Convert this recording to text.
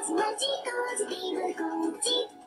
じまじポジティブコーチ